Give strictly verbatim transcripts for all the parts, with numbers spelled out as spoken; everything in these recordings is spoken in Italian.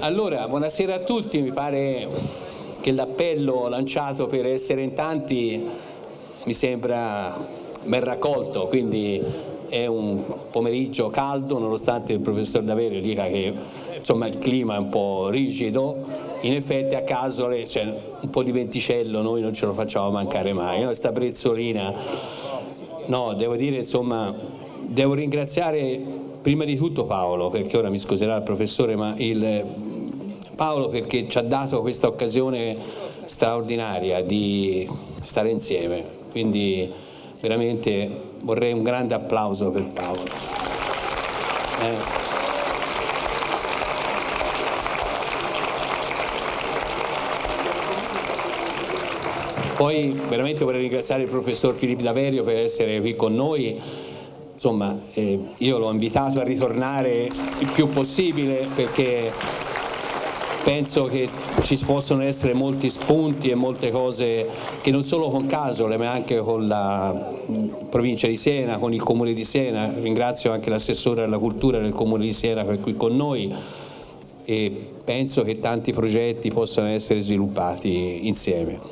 Allora, buonasera a tutti, mi pare che l'appello lanciato per essere in tanti mi sembra ben raccolto, quindi è un pomeriggio caldo, nonostante il professor Daverio dica che insomma, il clima è un po' rigido, in effetti a Casole c'è cioè, un po' di venticello, noi non ce lo facciamo mancare mai, no? Sta brezzolina, no, devo dire insomma, devo ringraziare prima di tutto Paolo, perché ora mi scuserà il professore, ma il Paolo perché ci ha dato questa occasione straordinaria di stare insieme, quindi veramente vorrei un grande applauso per Paolo. Eh. Poi veramente vorrei ringraziare il professor Filippo Daverio per essere qui con noi. Insomma, eh, io l'ho invitato a ritornare il più possibile perché penso che ci possono essere molti spunti e molte cose che non solo con Casole ma anche con la provincia di Siena, con il comune di Siena. Ringrazio anche l'assessore alla cultura del comune di Siena che è qui con noi e penso che tanti progetti possano essere sviluppati insieme.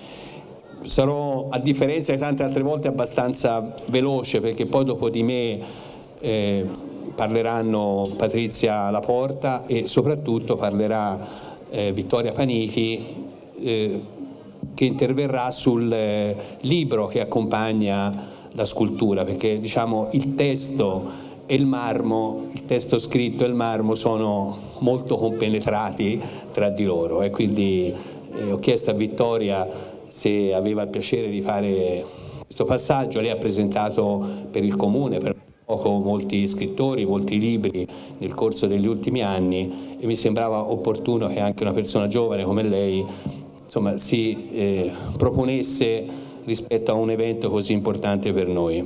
Sarò, a differenza di tante altre volte, abbastanza veloce perché poi dopo di me eh, parleranno Patrizia Laporta e soprattutto parlerà eh, Vittoria Panichi eh, che interverrà sul eh, libro che accompagna la scultura, perché diciamo il testo e il marmo, il testo scritto e il marmo sono molto compenetrati tra di loro e quindi eh, ho chiesto a Vittoria se aveva il piacere di fare questo passaggio. Lei ha presentato per il comune per poco molti scrittori, molti libri nel corso degli ultimi anni e mi sembrava opportuno che anche una persona giovane come lei insomma, si eh, proponesse rispetto a un evento così importante per noi.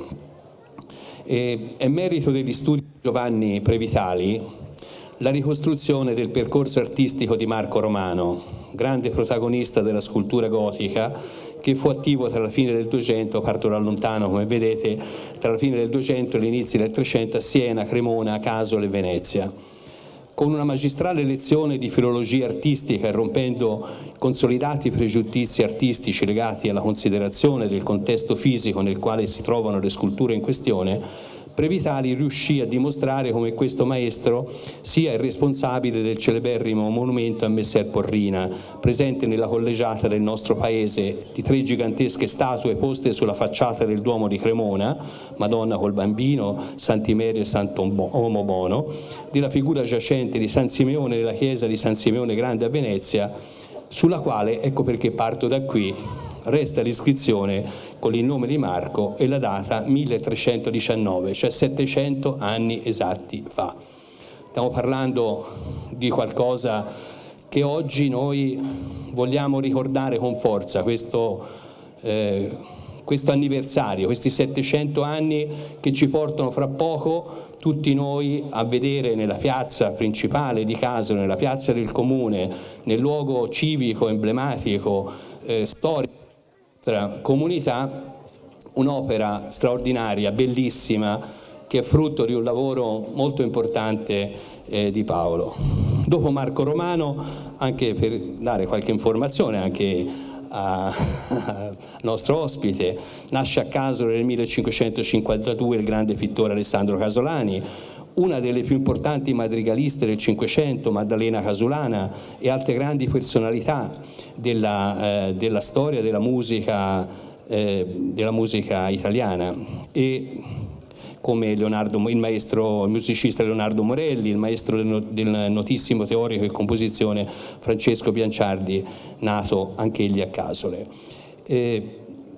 E, è merito degli studi di Giovanni Previtali la ricostruzione del percorso artistico di Marco Romano, grande protagonista della scultura gotica che fu attivo tra la fine del Duecento, parto da lontano come vedete, tra la fine del Duecento e l'inizio del Trecento a Siena, Cremona, Casole e Venezia. Con una magistrale lezione di filologia artistica e rompendo consolidati pregiudizi artistici legati alla considerazione del contesto fisico nel quale si trovano le sculture in questione, Previtali riuscì a dimostrare come questo maestro sia il responsabile del celeberrimo monumento a Messer Porrina, presente nella collegiata del nostro paese di tre gigantesche statue poste sulla facciata del Duomo di Cremona, Madonna col Bambino, Sant'Imerio e Sant'Uomo Bono, della figura giacente di San Simeone nella chiesa di San Simeone Grande a Venezia, sulla quale, ecco perché parto da qui, resta l'iscrizione con il nome di Marco e la data milletrecentodiciannove, cioè settecento anni esatti fa. Stiamo parlando di qualcosa che oggi noi vogliamo ricordare con forza, questo, eh, questo anniversario, questi settecento anni che ci portano fra poco tutti noi a vedere nella piazza principale di Casole, nella piazza del comune, nel luogo civico, emblematico, eh, storico, comunità, un'opera straordinaria, bellissima, che è frutto di un lavoro molto importante eh, di Paolo. Dopo Marco Romano, anche per dare qualche informazione anche al nostro ospite, nasce a Casole nel millecinquecentocinquantadue il grande pittore Alessandro Casolani, una delle più importanti madrigaliste del Cinquecento, Maddalena Casulana, e altre grandi personalità della, eh, della storia della musica, eh, della musica italiana, e come Leonardo, il maestro il musicista Leonardo Morelli, il maestro del, del notissimo teorico e composizione Francesco Bianciardi, nato anch'egli a Casole. Eh,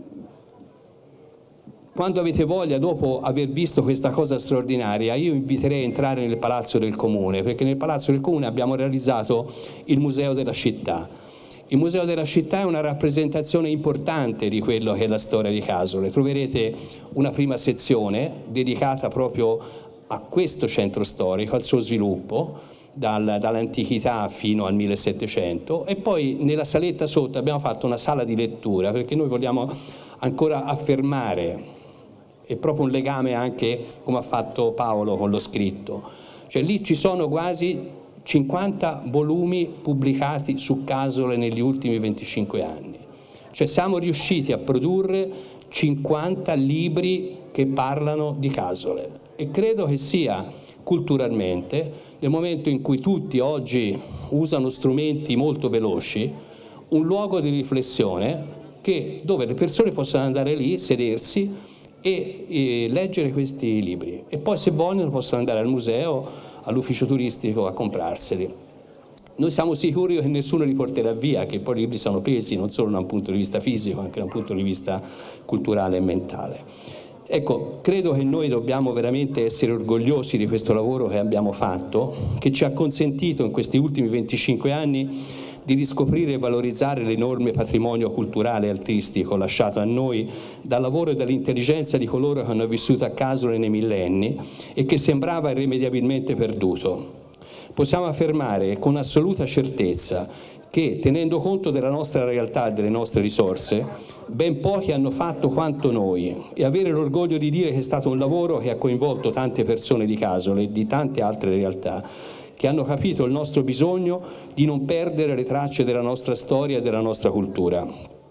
Quando avete voglia, dopo aver visto questa cosa straordinaria, io inviterei a entrare nel Palazzo del Comune, perché nel Palazzo del Comune abbiamo realizzato il Museo della Città. Il Museo della Città è una rappresentazione importante di quello che è la storia di Casole. Troverete una prima sezione dedicata proprio a questo centro storico, al suo sviluppo, dal, dall'antichità fino al millesettecento, e poi nella saletta sotto abbiamo fatto una sala di lettura, perché noi vogliamo ancora affermare è proprio un legame anche come ha fatto Paolo con lo scritto, cioè lì ci sono quasi cinquanta volumi pubblicati su Casole negli ultimi venticinque anni. Cioè siamo riusciti a produrre cinquanta libri che parlano di Casole e credo che sia culturalmente, nel momento in cui tutti oggi usano strumenti molto veloci, un luogo di riflessione che, dove le persone possono andare lì, sedersi e, e leggere questi libri e poi se vogliono possono andare al museo, all'ufficio turistico a comprarseli. Noi siamo sicuri che nessuno li porterà via, che poi i libri sono pesi non solo da un punto di vista fisico, anche da un punto di vista culturale e mentale. Ecco, credo che noi dobbiamo veramente essere orgogliosi di questo lavoro che abbiamo fatto, che ci ha consentito in questi ultimi venticinque anni di riscoprire e valorizzare l'enorme patrimonio culturale e artistico lasciato a noi dal lavoro e dall'intelligenza di coloro che hanno vissuto a Casole nei millenni e che sembrava irrimediabilmente perduto. Possiamo affermare con assoluta certezza che, tenendo conto della nostra realtà e delle nostre risorse, ben pochi hanno fatto quanto noi e avere l'orgoglio di dire che è stato un lavoro che ha coinvolto tante persone di Casole e di tante altre realtà che hanno capito il nostro bisogno di non perdere le tracce della nostra storia e della nostra cultura.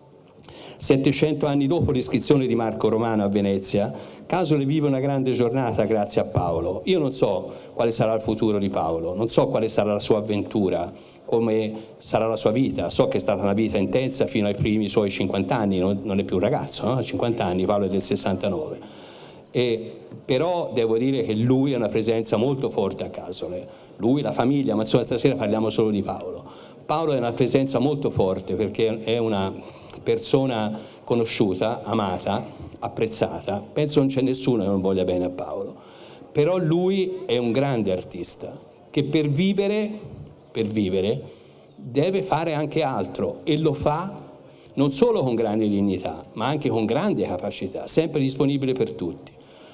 settecento anni dopo l'iscrizione di Marco Romano a Venezia, Casole vive una grande giornata grazie a Paolo. Io non so quale sarà il futuro di Paolo, non so quale sarà la sua avventura, come sarà la sua vita. So che è stata una vita intensa fino ai primi suoi cinquanta anni, non è più un ragazzo, no? cinquanta anni, Paolo è del sessantanove. E, però devo dire che lui è una presenza molto forte a Casole. Lui, la famiglia, ma insomma stasera parliamo solo di Paolo. Paolo è una presenza molto forte perché è una persona conosciuta, amata, apprezzata. Penso non c'è nessuno che non voglia bene a Paolo. Però lui è un grande artista che per vivere, per vivere deve fare anche altro e lo fa non solo con grande dignità, ma anche con grande capacità, sempre disponibile per tutti.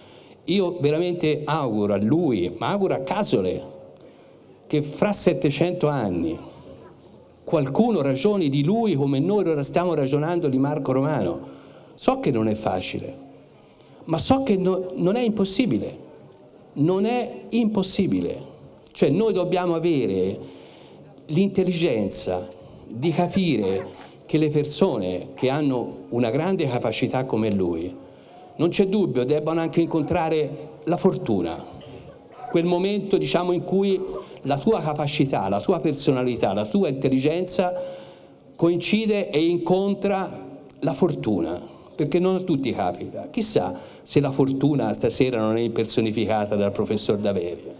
Io veramente auguro a lui, ma auguro a Casole, che fra settecento anni qualcuno ragioni di lui come noi ora stiamo ragionando di Marco Romano. So che non è facile, ma so che no, non è impossibile. Non è impossibile. Cioè noi dobbiamo avere l'intelligenza di capire che le persone che hanno una grande capacità come lui, non c'è dubbio, debbano anche incontrare la fortuna, quel momento, diciamo, in cui la tua capacità, la tua personalità, la tua intelligenza coincide e incontra la fortuna, perché non a tutti capita. Chissà se la fortuna stasera non è impersonificata dal professor Daverio.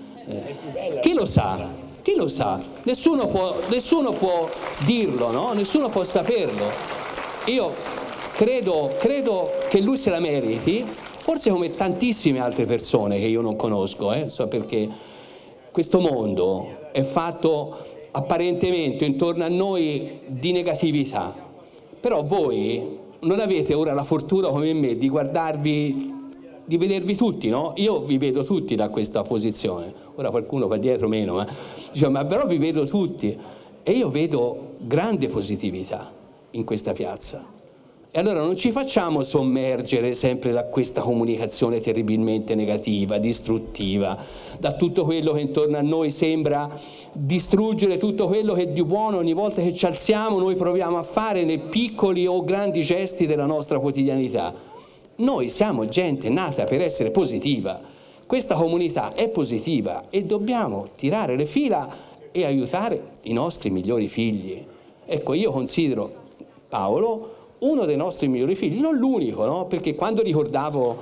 Eh, chi lo sa? Chi lo sa? Nessuno può, nessuno può dirlo, no? Nessuno può saperlo. Io credo, credo che lui se la meriti, forse come tantissime altre persone che io non conosco, eh? So perché questo mondo è fatto apparentemente intorno a noi di negatività, però voi non avete ora la fortuna come me di guardarvi, di vedervi tutti, no? Io vi vedo tutti da questa posizione, ora qualcuno va dietro meno, ma, diciamo, ma però vi vedo tutti e io vedo grande positività in questa piazza. E allora non ci facciamo sommergere sempre da questa comunicazione terribilmente negativa, distruttiva, da tutto quello che intorno a noi sembra distruggere tutto quello che di buono ogni volta che ci alziamo noi proviamo a fare nei piccoli o grandi gesti della nostra quotidianità. Noi siamo gente nata per essere positiva, questa comunità è positiva e dobbiamo tirare le fila e aiutare i nostri migliori figli. Ecco, io considero Paolo uno dei nostri migliori figli, non l'unico, no? Perché quando ricordavo,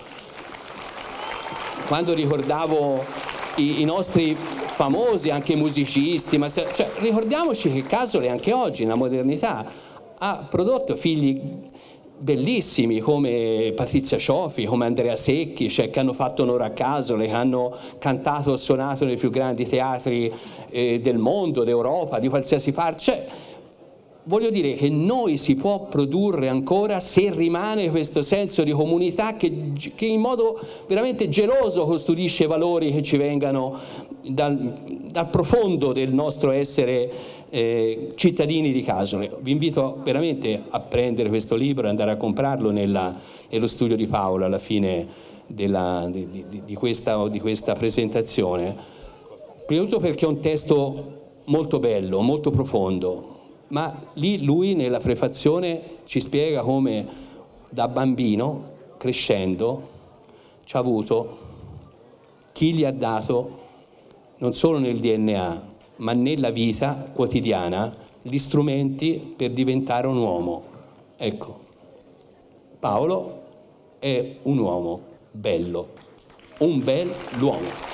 quando ricordavo i, i nostri famosi, anche musicisti, ma se, cioè, ricordiamoci che Casole anche oggi, nella modernità, ha prodotto figli bellissimi come Patrizia Cioffi, come Andrea Secchi, cioè, che hanno fatto onore a Casole, che hanno cantato o suonato nei più grandi teatri eh, del mondo, d'Europa, di qualsiasi parte. Cioè, voglio dire che noi si può produrre ancora se rimane questo senso di comunità che, che in modo veramente geloso custodisce valori che ci vengano dal, dal profondo del nostro essere eh, cittadini di Casole. Vi invito veramente a prendere questo libro e andare a comprarlo nella, nello studio di Paolo alla fine della, di, di, di, questa, di questa presentazione, Prima di tutto perché è un testo molto bello, molto profondo, ma lì lui nella prefazione ci spiega come da bambino, crescendo, ci ha avuto chi gli ha dato, non solo nel D N A, ma nella vita quotidiana, gli strumenti per diventare un uomo. Ecco, Paolo è un uomo bello, un bell'uomo.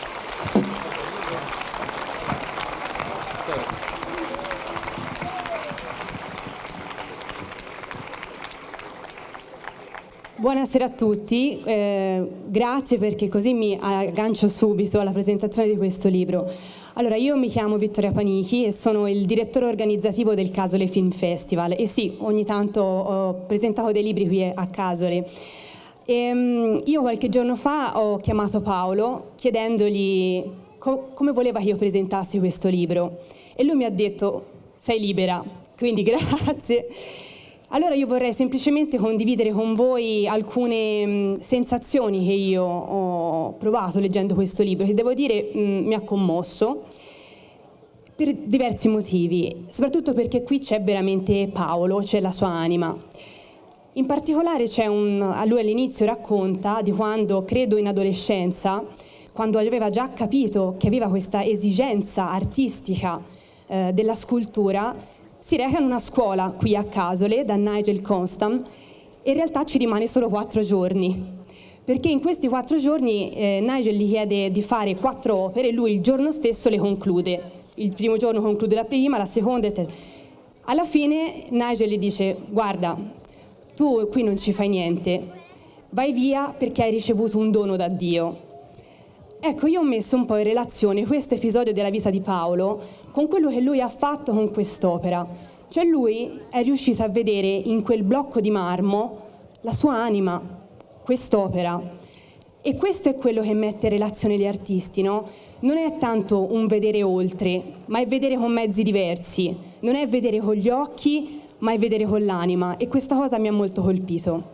Buonasera a tutti, eh, grazie perché così mi aggancio subito alla presentazione di questo libro. Allora, io mi chiamo Vittoria Panichi e sono il direttore organizzativo del Casole Film Festival e sì, ogni tanto ho presentato dei libri qui a Casole. E, um, io qualche giorno fa ho chiamato Paolo chiedendogli co- come voleva che io presentassi questo libro e lui mi ha detto sei libera, quindi grazie. Allora io vorrei semplicemente condividere con voi alcune mh, sensazioni che io ho provato leggendo questo libro, che devo dire mh, mi ha commosso per diversi motivi, soprattutto perché qui c'è veramente Paolo, c'è la sua anima. In particolare c'è un, a lui all'inizio racconta di quando, credo in adolescenza, quando aveva già capito che aveva questa esigenza artistica eh, della scultura, si reca in una scuola qui a Casole da Nigel Constam e in realtà ci rimane solo quattro giorni, perché in questi quattro giorni eh, Nigel gli chiede di fare quattro opere e lui il giorno stesso le conclude. Il primo giorno conclude la prima, la seconda e terza. Alla fine Nigel gli dice guarda, tu qui non ci fai niente, vai via perché hai ricevuto un dono da Dio. Ecco, io ho messo un po' in relazione questo episodio della vita di Paolo con quello che lui ha fatto con quest'opera. Cioè lui è riuscito a vedere in quel blocco di marmo la sua anima, quest'opera. E questo è quello che mette in relazione gli artisti, no? Non è tanto un vedere oltre, ma è vedere con mezzi diversi. Non è vedere con gli occhi, ma è vedere con l'anima. E questa cosa mi ha molto colpito.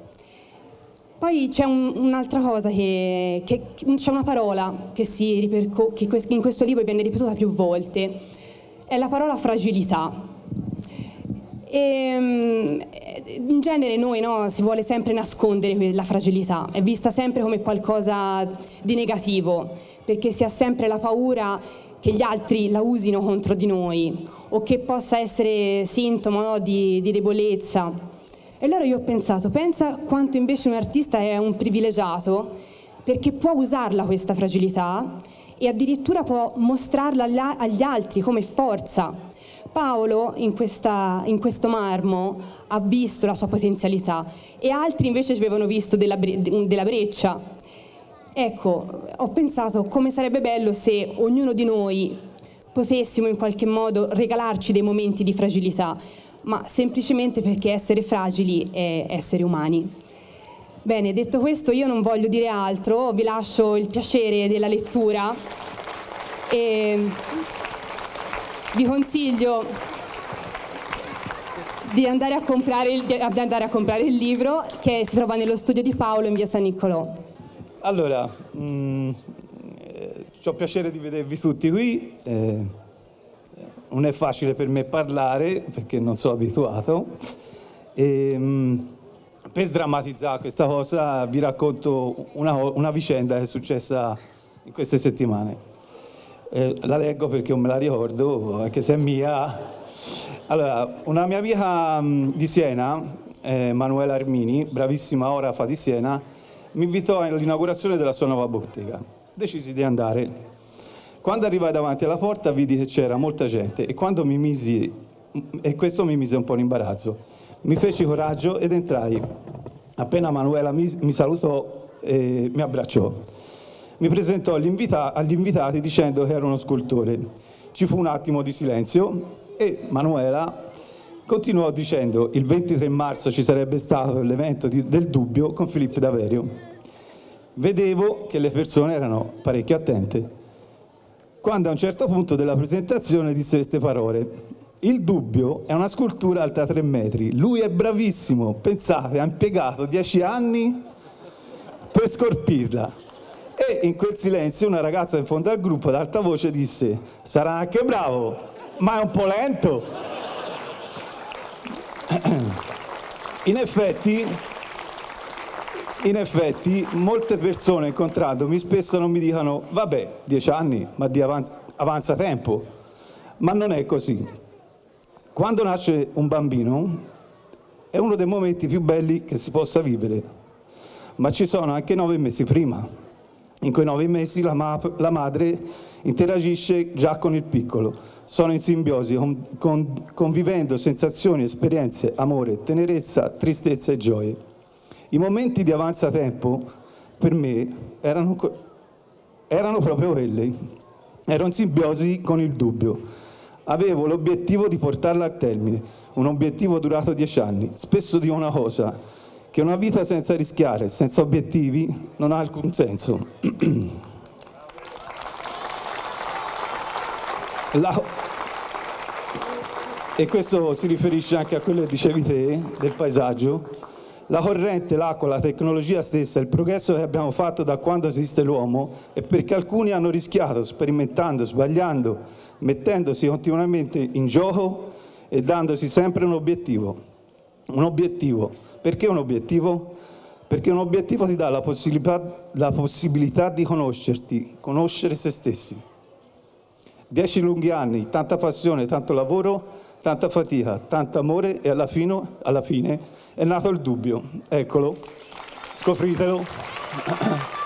Poi c'è un, un'altra cosa, che, che c'è una parola che, si riperco- che in questo libro viene ripetuta più volte, è la parola fragilità. E, in genere noi no, si vuole sempre nascondere la fragilità, è vista sempre come qualcosa di negativo, perché si ha sempre la paura che gli altri la usino contro di noi o che possa essere sintomo no, di, di debolezza. E allora io ho pensato, pensa quanto invece un artista è un privilegiato perché può usarla questa fragilità e addirittura può mostrarla agli altri come forza. Paolo in, questa, in questo marmo ha visto la sua potenzialità e altri invece ci avevano visto della, della breccia. Ecco, ho pensato come sarebbe bello se ognuno di noi potessimo in qualche modo regalarci dei momenti di fragilità, ma semplicemente perché essere fragili è essere umani. Bene, detto questo io non voglio dire altro, vi lascio il piacere della lettura e vi consiglio di andare a comprare il, di andare a comprare il libro che si trova nello studio di Paolo in via San Niccolò. Allora, mh, eh, ho piacere di vedervi tutti qui. Eh, Non è facile per me parlare perché non sono abituato e mh, per sdrammatizzare questa cosa vi racconto una, una vicenda che è successa in queste settimane. Eh, la leggo perché non me la ricordo, anche se è mia. Allora, una mia amica mh, di Siena, eh, Manuela Armini, bravissima orafa di Siena, mi invitò all'inaugurazione della sua nuova bottega. Decisi di andare. Quando arrivai davanti alla porta vidi che c'era molta gente e quando mi misi, e questo mi mise un po' in imbarazzo, mi feci coraggio ed entrai. Appena Manuela mi, mi salutò e mi abbracciò. Mi presentò agli, invita- agli invitati dicendo che era uno scultore. Ci fu un attimo di silenzio e Manuela continuò dicendo il ventitré marzo ci sarebbe stato l'evento di, del dubbio con Filippo Daverio. Vedevo che le persone erano parecchio attente. Quando a un certo punto della presentazione disse queste parole: il dubbio è una scultura alta tre metri, lui è bravissimo, pensate, ha impiegato dieci anni per scolpirla. E E in quel silenzio una ragazza in fondo al gruppo ad alta voce disse: sarà anche bravo, ma è un po' lento. In effetti, in effetti, molte persone incontrandomi spesso non mi dicono: vabbè, dieci anni, ma di avanz- avanza tempo. Ma non è così. Quando nasce un bambino è uno dei momenti più belli che si possa vivere, ma ci sono anche nove mesi prima. In quei nove mesi la, ma- la madre interagisce già con il piccolo, sono in simbiosi, con- con- convivendo sensazioni, esperienze, amore, tenerezza, tristezza e gioie. I momenti di avanzatempo per me erano, co- erano proprio quelli, ero in simbiosi con il dubbio. Avevo l'obiettivo di portarla al termine, un obiettivo durato dieci anni. Spesso dico una cosa, che una vita senza rischiare, senza obiettivi, non ha alcun senso. La... E questo si riferisce anche a quello che dicevi te, del paesaggio. La corrente, l'acqua, la tecnologia stessa, il progresso che abbiamo fatto da quando esiste l'uomo è perché alcuni hanno rischiato, sperimentando, sbagliando, mettendosi continuamente in gioco e dandosi sempre un obiettivo. Un obiettivo. Perché un obiettivo? Perché un obiettivo ti dà la possibilità, la possibilità di conoscerti, conoscere se stessi. Dieci lunghi anni, tanta passione, tanto lavoro, tanta fatica, tanto amore e alla fine, alla fine è nato il dubbio. Eccolo, scopritelo.